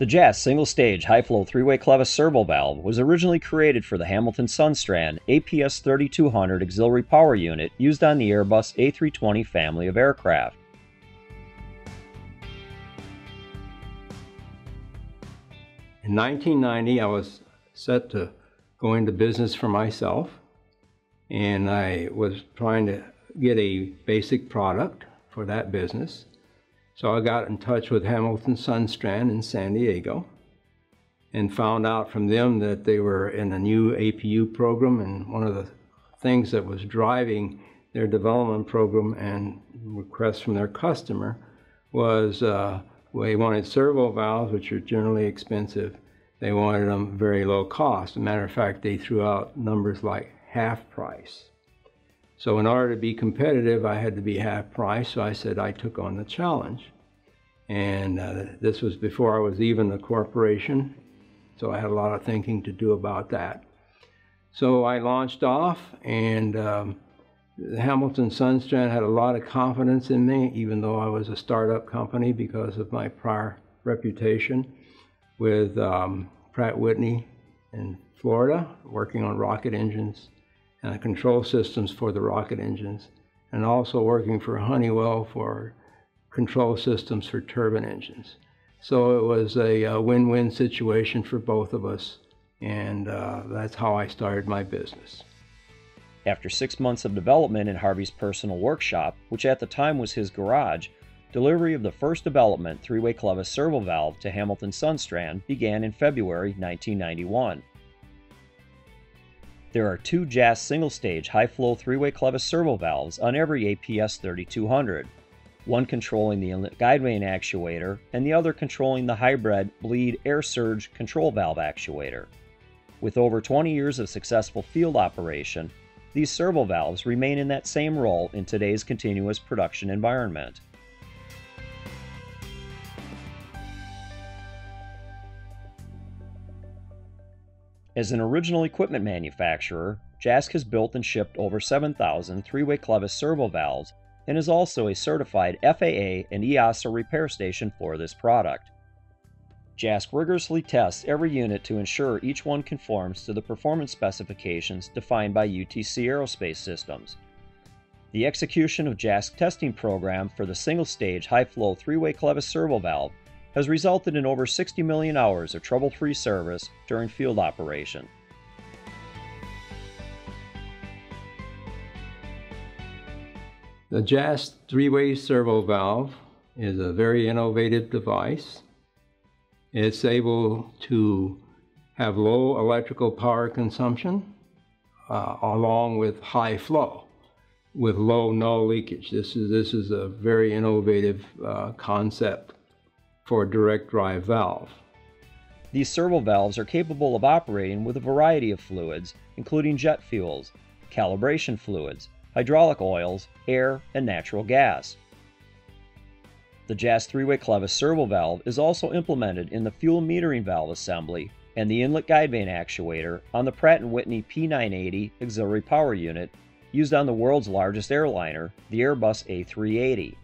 The JASC single-stage high-flow three-way Clevis servo valve was originally created for the Hamilton-Sundstrand APS 3200 auxiliary power unit used on the Airbus A320 family of aircraft. In 1990, I was set to go into business for myself, and I was trying to get a basic product for that business. So I got in touch with Hamilton-Sundstrand in San Diego and found out from them that they were in a new APU program, and one of the things that was driving their development program and requests from their customer was they wanted servo valves, which are generally expensive. They wanted them very low cost. As a matter of fact, they threw out numbers like half price. So in order to be competitive, I had to be half price, so I said I took on the challenge. And this was before I was even a corporation, so I had a lot of thinking to do about that. So I launched off, and Hamilton-Sundstrand had a lot of confidence in me, even though I was a startup company because of my prior reputation with Pratt & Whitney in Florida, working on rocket engines and the control systems for the rocket engines, and also working for Honeywell for control systems for turbine engines. So it was a win-win situation for both of us, and that's how I started my business. After 6 months of development in Harvey's personal workshop, which at the time was his garage, delivery of the first development three-way Clevis servo valve to Hamilton-Sundstrand began in February 1991. There are two JASC single-stage high-flow three-way Clevis servo valves on every APS 3200, one controlling the inlet guide vane actuator and the other controlling the hybrid bleed air surge control valve actuator. With over 20 years of successful field operation, these servo valves remain in that same role in today's continuous production environment. As an original equipment manufacturer, JASC has built and shipped over 7,000 three-way Clevis servo valves and is also a certified FAA and EASA repair station for this product. JASC rigorously tests every unit to ensure each one conforms to the performance specifications defined by UTC Aerospace Systems. The execution of JASC testing program for the single-stage high-flow three-way Clevis servo valve has resulted in over 60 million hours of trouble-free service during field operation. The JASC three-way servo valve is a very innovative device. It's able to have low electrical power consumption along with high flow with no leakage. This is a very innovative concept for a direct drive valve. These servo valves are capable of operating with a variety of fluids, including jet fuels, calibration fluids, hydraulic oils, air, and natural gas. The JASC three-way Clevis servo valve is also implemented in the fuel metering valve assembly and the inlet guide vane actuator on the Pratt & Whitney P980 auxiliary power unit used on the world's largest airliner, the Airbus A380.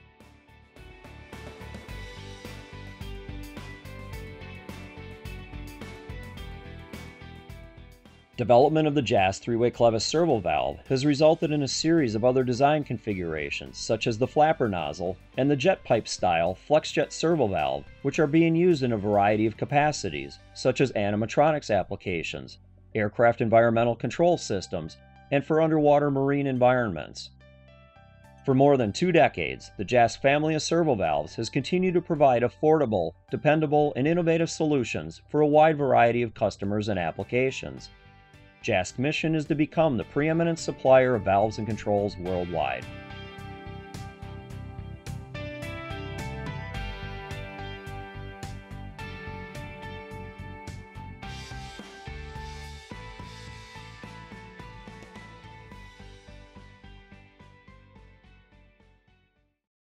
Development of the JASC three-way Clevis servo valve has resulted in a series of other design configurations, such as the flapper nozzle and the jet pipe style FlexJet servo valve, which are being used in a variety of capacities, such as animatronics applications, aircraft environmental control systems, and for underwater marine environments. For more than 2 decades, the JASC family of servo valves has continued to provide affordable, dependable, and innovative solutions for a wide variety of customers and applications. JASC's mission is to become the preeminent supplier of valves and controls worldwide.